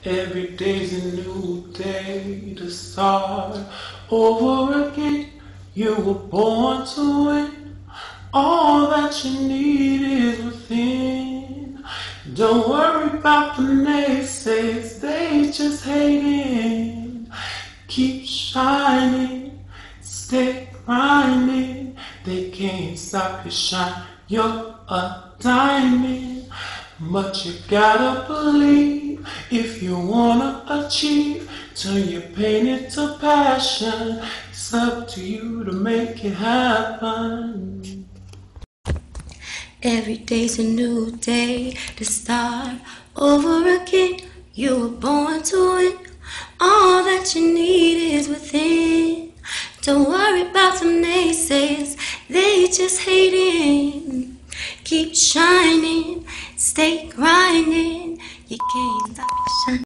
Every day's a new day to start over again. You were born to win. All that you need is within. Don't worry about the naysayers, they just hating. Keep shining, stay grinding. They can't stop your shine. You're a diamond. But you gotta believe if you wanna achieve. Turn your pain into passion. It's up to you to make it happen. Every day's a new day to start over again. You were born to win. All that you need is within. Don't worry about some naysayers, they just hating. Keep shining, stay grinding. You can't stop your shine.